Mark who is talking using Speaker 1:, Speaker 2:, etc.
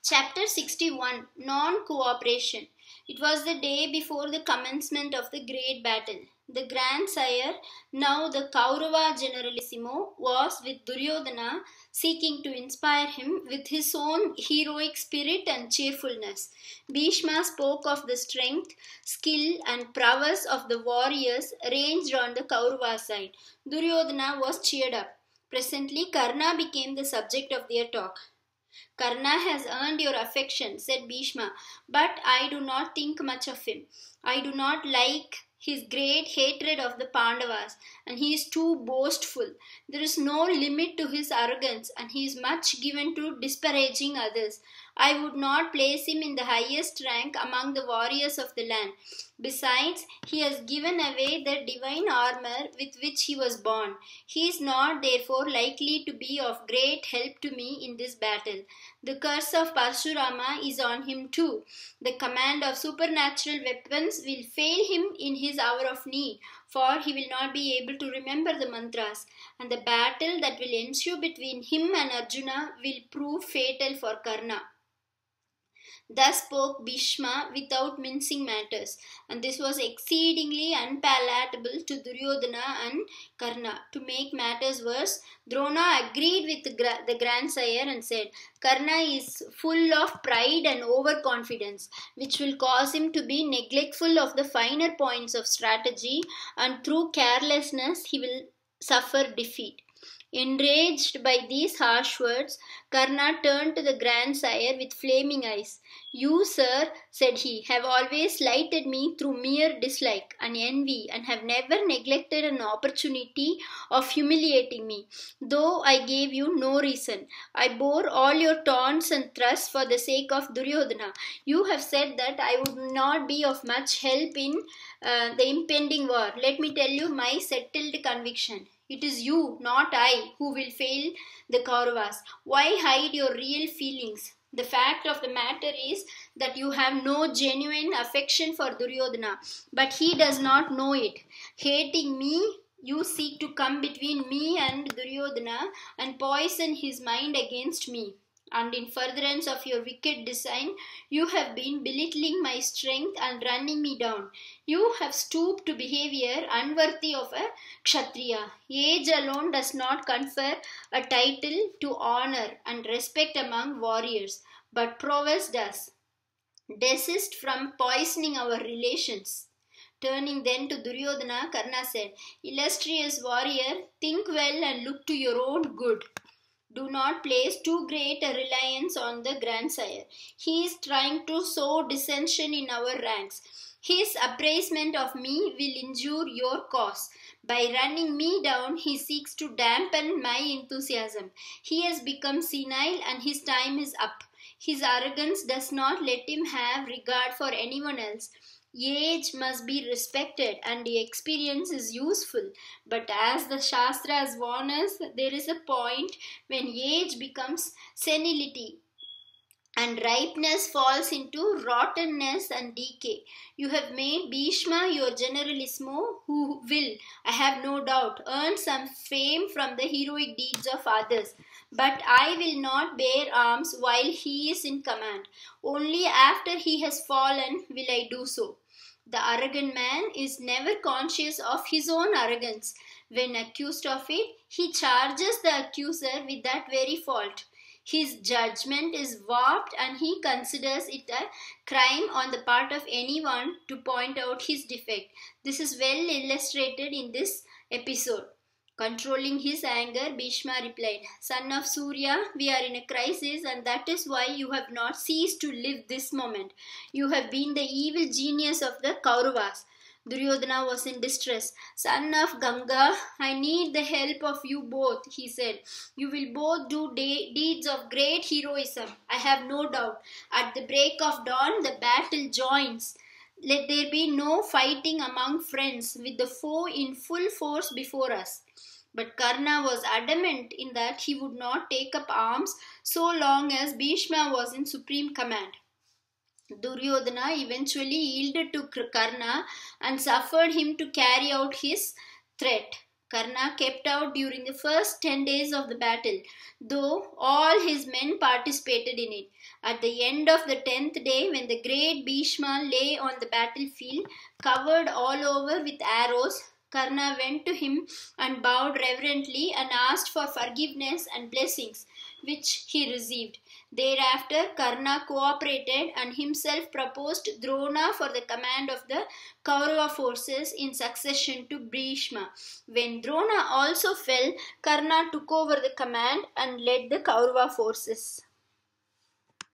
Speaker 1: Chapter 61 Non-Cooperation. It was the day before the commencement of the great battle. The grandsire, now the Kaurava generalissimo, was with Duryodhana, seeking to inspire him with his own heroic spirit and cheerfulness. Bhishma spoke of the strength, skill, and prowess of the warriors ranged on the Kaurava side. Duryodhana was cheered up. Presently, Karna became the subject of their talk. Karna has earned your affection, said Bhishma, but I do not think much of him. I do not like his great hatred of the Pandavas, and he is too boastful. There is no limit to his arrogance, and he is much given to disparaging others. I would not place him in the highest rank among the warriors of the land. Besides, he has given away the divine armor with which he was born. He is not, therefore, likely to be of great help to me in this battle. The curse of Parshurama is on him too. The command of supernatural weapons will fail him in his hour of need, for he will not be able to remember the mantras, and the battle that will ensue between him and Arjuna will prove fatal for Karna. Thus spoke Bhishma without mincing matters, and this was exceedingly unpalatable to Duryodhana and Karna. To make matters worse, Drona agreed with the grandsire and said, Karna is full of pride and overconfidence, which will cause him to be neglectful of the finer points of strategy, and through carelessness he will suffer defeat. Enraged by these harsh words, Karna turned to the grandsire with flaming eyes. You, sir, said he, have always slighted me through mere dislike and envy, and have never neglected an opportunity of humiliating me, though I gave you no reason. I bore all your taunts and thrusts for the sake of Duryodhana. You have said that I would not be of much help in the impending war. Let me tell you my settled conviction. It is you, not I, who will fail the Kauravas. Why hide your real feelings? The fact of the matter is that you have no genuine affection for Duryodhana, but he does not know it. Hating me, you seek to come between me and Duryodhana and poison his mind against me. And in furtherance of your wicked design, you have been belittling my strength and running me down. You have stooped to behavior unworthy of a Kshatriya. Age alone does not confer a title to honor and respect among warriors, but prowess does. Desist from poisoning our relations. Turning then to Duryodhana, Karna said, Illustrious warrior, think well and look to your own good. Do not place too great a reliance on the grandsire. He is trying to sow dissension in our ranks. His appraisement of me will injure your cause. By running me down, he seeks to dampen my enthusiasm. He has become senile and his time is up. His arrogance does not let him have regard for anyone else. Age must be respected and the experience is useful. But as the Shastras warn us, there is a point when age becomes senility and ripeness falls into rottenness and decay. You have made Bhishma your generalissimo, who will, I have no doubt, earn some fame from the heroic deeds of others. But I will not bear arms while he is in command. Only after he has fallen will I do so. The arrogant man is never conscious of his own arrogance. When accused of it, he charges the accuser with that very fault. His judgment is warped and he considers it a crime on the part of anyone to point out his defect. This is well illustrated in this episode. Controlling his anger, Bhishma replied, Son of Surya, we are in a crisis and that is why you have not ceased to live this moment. You have been the evil genius of the Kauravas. Duryodhana was in distress. Son of Ganga, I need the help of you both, he said. You will both do deeds of great heroism, I have no doubt. At the break of dawn, the battle joins. Let there be no fighting among friends with the foe in full force before us. But Karna was adamant in that he would not take up arms so long as Bhishma was in supreme command. Duryodhana eventually yielded to Karna and suffered him to carry out his threat. Karna kept out during the first 10 days of the battle, though all his men participated in it. At the end of the 10th day, when the great Bhishma lay on the battlefield, covered all over with arrows, Karna went to him and bowed reverently and asked for forgiveness and blessings, which he received. Thereafter, Karna cooperated and himself proposed Drona for the command of the Kaurava forces in succession to Bhishma. When Drona also fell, Karna took over the command and led the Kaurava forces.